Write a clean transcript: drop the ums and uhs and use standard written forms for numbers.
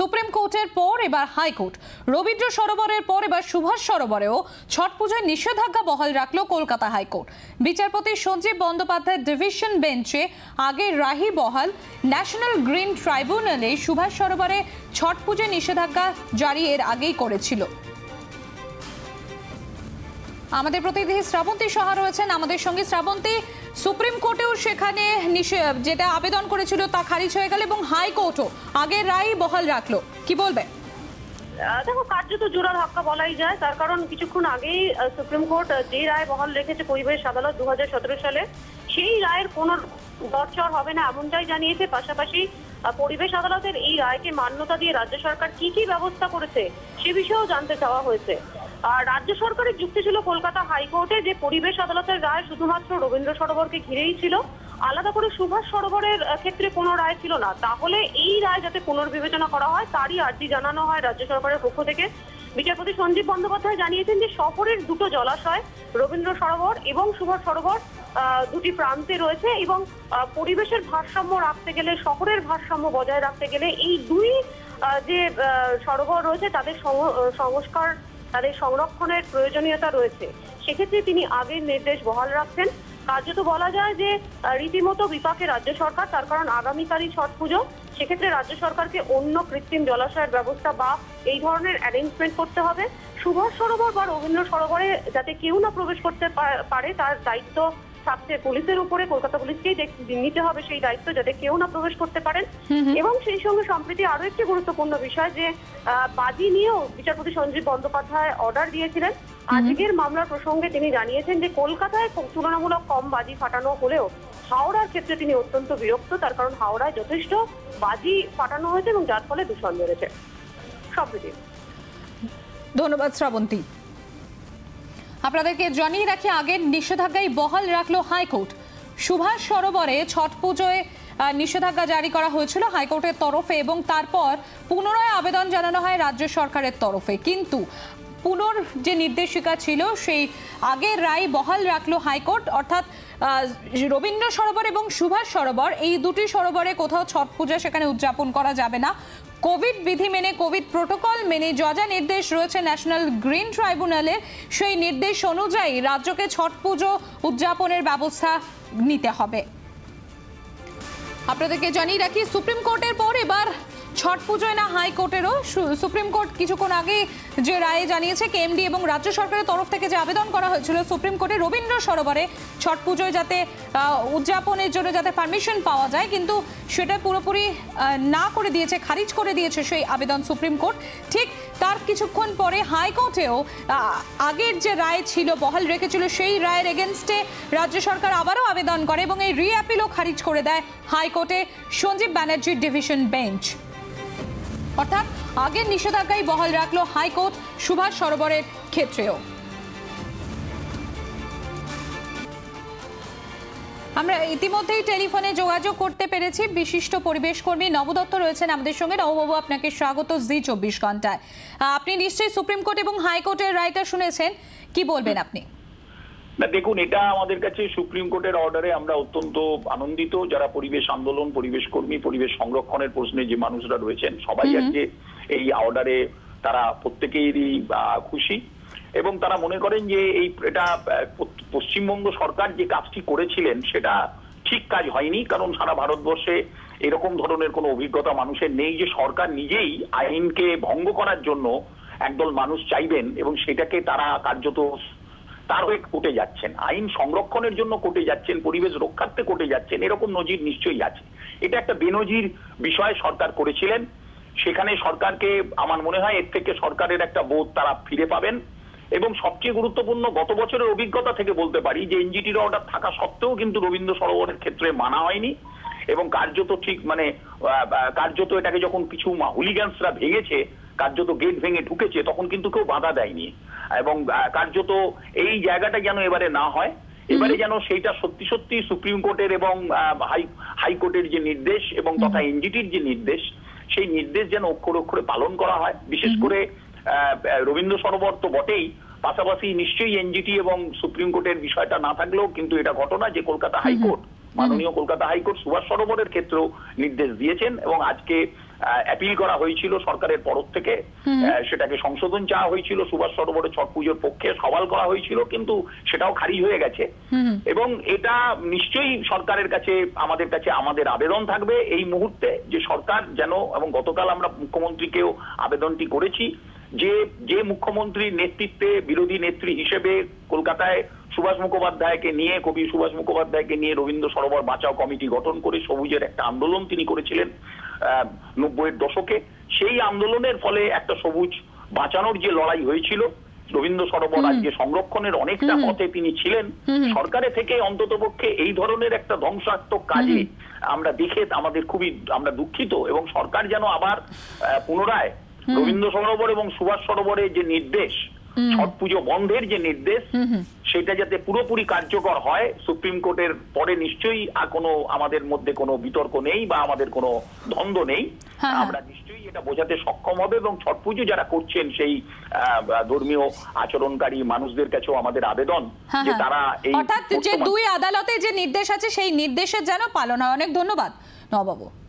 Supreme কোর্টের পর এবার হাইকোর্ট। রবীন্দ্র সরোবরের পর এবার সুভাষ সরোবরেও ছট পুজোয় নিষেধাজ্ঞা বহাল রাখলো কলকাতা হাইকোর্ট। বিচারপতি সঞ্জীব বন্দ্যোপাধ্যায়ের ডিভিশন বেঞ্চে আগে রাহি বহাল। ন্যাশনাল গ্রিন ট্রাইব্যুনালে সুভাষ সরোবরে ছট পুজোয় নিষেধাজ্ঞা জারি এর আগেই করেছিল। আমাদের প্রতিনিধি শ্রাবন্তী সাহা রয়েছেন আমাদের সঙ্গে। শ্রাবন্তী, সুপ্রিম কোর্টেও সেখানে যেটা আবেদন করেছিল তা খারিজ হয়ে গেল এবং হাইকোর্টও আগের রায় বহাল রাখলো, কি বলবে? দেখো, কার্যত জোড়া ধাক্কা বলাই যায়। তার কারণ কিছুক্ষণ আগেই সুপ্রিম কোর্ট যে রায় বহাল রেখেছে পরিবেশ আদালত 2017 সালে, সেই রায়ের কোনো দরচর হবে না এমনটাই জানিয়েছে। পাশাপাশি পরিবেশ আদালতের এই রায়কে মান্যতা দিয়ে রাজ্য সরকার কি কি ব্যবস্থা করেছে সে বিষয়েও জানতে চাওয়া হয়েছে। আর রাজ্য সরকারের যুক্তি ছিল কলকাতা হাইকোর্টে যে পরিবেশ আদালতের রায় শুধুমাত্র রবীন্দ্র সরোবরকে ঘিরেই ছিল, আলাদা করে সুভাষ সরোবরের ক্ষেত্রে কোনো রায় ছিল না। তাহলে এই রায় যাতে পুনর্বিবেচনা করা হয় তারই আর্জি জানানো হয় রাজ্য সরকারের পক্ষ থেকে। বিচারপতি সঞ্জীব বন্দ্যোপাধ্যায় জানিয়েছেন যে শহরের দুটো জলাশয় রবীন্দ্র সরোবর এবং সুভাষ সরোবর দুটি প্রান্তে রয়েছে এবং পরিবেশের ভারসাম্য রাখতে গেলে, শহরের ভারসাম্য বজায় রাখতে গেলে এই দুই যে সরোবর রয়েছে তাদের সংস্কার, তাদের সংরক্ষণের প্রয়োজনীয়তা রয়েছে। সেক্ষেত্রে তিনি আগের নির্দেশ বহাল রাখছেন। কার্যত বলা যায় যে রীতিমতো বিপাকে রাজ্য সরকার, তার কারণ আগামীকালই ছট পুজো। সেক্ষেত্রে রাজ্য সরকারকে অন্য কৃত্রিম জলাশয়ের ব্যবস্থা বা এই ধরনের অ্যারেঞ্জমেন্ট করতে হবে। সুভাষ সরোবর বা রবীন্দ্র সরোবরে যাতে কেউ না প্রবেশ করতে পারে তার দায়িত্ব থাকছে পুলিশের উপরে। কলকাতা পুলিশকেই নিতে হবে সেই দায়িত্ব, যাতে কেউ না প্রবেশ করতে পারেন। এবং সেই সঙ্গে সম্প্রতি আরো একটি গুরুত্বপূর্ণ বিষয় যে বাজি নিয়েও বিচারপতি সঞ্জীব বন্দ্যোপাধ্যায় অর্ডার দিয়েছিলেন। আজকের মামলার প্রসঙ্গে তিনি জানিয়েছেন যে কলকাতায় তুলনামূলক কম বাজি ফাটানো হলেও হাওড়ার ক্ষেত্রে তিনি অত্যন্ত বিরক্ত, তার কারণ হাওড়ায় যথেষ্ট বাজি ফাটানো হয়েছে এবং যার ফলে দূষণ বেড়েছে। সম্প্রতি ধন্যবাদ শ্রাবন্তী। আপনাদেরকে জানিয়ে রাখি, আগের নিষেধাজ্ঞাই বহাল রাখলো হাইকোর্ট। সুভাষ সরোবরে ছট পুজোয় নিষেধাজ্ঞা জারি করা হয়েছিল হাইকোর্টের তরফে এবং তারপর পুনরায় আবেদন জানানো হয় রাজ্য সরকারের তরফে। কিন্তু পুনর যে নির্দেশিকা ছিল সেই আগের রায় বহাল রাখলো হাইকোর্ট। অর্থাৎ রবীন্দ্র সরোবর এবং সুভাষ সরোবর এই দুটি সরোবরে কোথাও ছট পূজা সেখানে উদযাপন করা যাবে না। কোভিড বিধি মেনে, কোভিড প্রোটোকল মেনে যা যা নির্দেশ রয়েছে ন্যাশনাল গ্রিন ট্রাইব্যুনালের, সেই নির্দেশ অনুযায়ী রাজ্যকে ছট পুজো উদযাপনের ব্যবস্থা নিতে হবে। আপনাদেরকে জানিয়ে রাখি, সুপ্রিম কোর্টের পর এবার ছট পুজোয় না হাইকোর্টেরও। সুপ্রিম কোর্ট কিছুক্ষণ আগে যে রায়ে জানিয়েছে কেএমডি এবং রাজ্য সরকারের তরফ থেকে যে আবেদন করা হয়েছিল সুপ্রিম কোর্টে রবীন্দ্র সরোবরে ছট পুজোয় যাতে উদযাপনের জন্য যাতে পারমিশন পাওয়া যায়, কিন্তু সেটা পুরোপুরি না করে দিয়েছে, খারিজ করে দিয়েছে সেই আবেদন সুপ্রিম কোর্ট। ঠিক তার কিছুক্ষণ পরে হাইকোর্টেও আগের যে রায় ছিল বহাল রেখেছিল সেই রায়ের এগেনস্টে রাজ্য সরকার আবারও আবেদন করে এবং এই রিঅ্যাপিলও খারিজ করে দেয় হাইকোর্টে সঞ্জীব ব্যানার্জির ডিভিশন বেঞ্চ। অর্থাৎ আগের নিষেধাজ্ঞাই বহাল রাখলো হাইকোর্ট সুভাষ সরোবরের ক্ষেত্রেও। আমরা ইতিমধ্যেই টেলিফোনে যোগাযোগ করতে পেরেছি বিশিষ্ট পরিবেশ কর্মী নব দত্ত রয়েছেন আমাদের সঙ্গে। নববাবু, আপনাকে স্বাগত জি 24 ঘন্টায়। আপনি নিশ্চয়ই সুপ্রিম কোর্ট এবং হাইকোর্টের রায়টা শুনেছেন, কি বলবেন আপনি? না, দেখুন, এটা আমাদের কাছে সুপ্রিম কোর্টের অর্ডারে আমরা অত্যন্ত আনন্দিত। যারা পরিবেশ আন্দোলন, পরিবেশ কর্মী, পরিবেশ সংরক্ষণের প্রশ্নে যে মানুষরা রয়েছেন সবাই আজকে এই অর্ডারে তারা প্রত্যেকেরই খুশি এবং তারা মনে করেন যে এটা পশ্চিমবঙ্গ সরকার যে কাজটি করেছিলেন সেটা ঠিক কাজ হয়নি। কারণ সারা ভারতবর্ষে এরকম ধরনের কোনো অভিজ্ঞতা মানুষের নেই যে সরকার নিজেই আইনকে ভঙ্গ করার জন্য একদল মানুষ চাইবেন এবং সেটাকে তারা কার্যত তার হয়ে কোর্টে যাচ্ছেন, আইন সংরক্ষণের জন্য কোর্টে যাচ্ছেন, পরিবেশ রক্ষার্থে কোর্টে যাচ্ছেন। এরকম নজির নিশ্চয়ই আছে। এটা একটা বেনজির বিষয় সরকার করেছিলেন। সেখানে সরকারকে আমার মনে হয় এর থেকে সরকারের একটা বোধ তারা ফিরে পাবেন। এবং সবচেয়ে গুরুত্বপূর্ণ, গত বছরের অভিজ্ঞতা থেকে বলতে পারি যে এনজিটির অর্ডার থাকা সত্ত্বেও কিন্তু রবীন্দ্র সরোবরের ক্ষেত্রে মানা হয়নি এবং কার্যত কার্যত এটাকে যখন কিছু হুলিগ্যান্সরা ভেঙেছে, কার্যত গেট ভেঙে ঢুকেছে, তখন কিন্তু কেউ বাধা দেয়নি এবং কার্যত এই জায়গাটা যেন এবারে না হয়, এবারে যেন সেইটা সত্যি সত্যি সুপ্রিম কোর্টের এবং হাইকোর্টের যে নির্দেশ এবং তথা এনজিটির যে নির্দেশ, সেই নির্দেশ যেন অক্ষরে অক্ষরে পালন করা হয়। বিশেষ করে রবীন্দ্র সরোবর তো বটেই, পাশাপাশি নিশ্চয়ই এনজিটি এবং সুপ্রিম কোর্টের বিষয়টা না থাকলেও কিন্তু এটা ঘটনা যে কলকাতা হাইকোর্ট, মাননীয় কলকাতা হাইকোর্ট সুভাষ সরোবরের ক্ষেত্রেও নির্দেশ দিয়েছেন এবং আজকে অ্যাপিল করা হয়েছিল সরকারের তরফ থেকে, সেটাকে সংশোধন চাওয়া হয়েছিল, সুভাষ সরোবরে ছট পুজোর পক্ষে সওয়াল করা হয়েছিল, কিন্তু সেটাও খারিজ হয়ে গেছে। এবং এটা নিশ্চয়ই সরকারের কাছে আমাদের আবেদন থাকবে এই মুহূর্তে যে সরকার যেন, এবং গতকাল আমরা মুখ্যমন্ত্রীকেও আবেদনটি করেছি, যে মুখ্যমন্ত্রীর নেতৃত্বে বিরোধী নেত্রী হিসেবে কলকাতায় সুভাষ মুখোপাধ্যায়কে নিয়ে, কবি সুভাষ মুখোপাধ্যায়কে নিয়ে রবীন্দ্র সরোবর বাঁচাও কমিটি গঠন করে সবুজের একটা আন্দোলন তিনি করেছিলেন 90-এর দশকে, সেই আন্দোলনের ফলে একটা সবুজ বাঁচানোর যে লড়াই হয়েছিল, রবীন্দ্র সরোবর আজকে সংরক্ষণের অনেকটা পথে তিনি ছিলেন, সরকারের থেকে অন্ততপক্ষে এই ধরনের একটা ধ্বংসাত্মক কাজে আমরা দেখে আমরা দুঃখিত। এবং সরকার যেন আবার পুনরায় রবীন্দ্র সরোবর এবং সুভাষ সরোবরের যে নির্দেশ, ছট পুজো বন্ধের যে নির্দেশ, সেটা যাতে পুরোপুরি কার্যকর হয়। সুপ্রিম কোর্টের পরে নিশ্চয়ই আমাদের মধ্যে কোনো বিতর্ক নেই বা আমাদের কোনো দ্বন্দ্ব নেই, আমরা নিশ্চয়ই এটা বোঝাতে সক্ষম হবে। এবং ছট পুজো যারা করছেন সেই ধর্মীয় আচরণকারী মানুষদের কাছেও আমাদের আবেদন যে তারা এই, অর্থাৎ যে দুই আদালতে যে নির্দেশ আছে সেই নির্দেশের যেন পালন হয়। অনেক ধন্যবাদ নবাবু।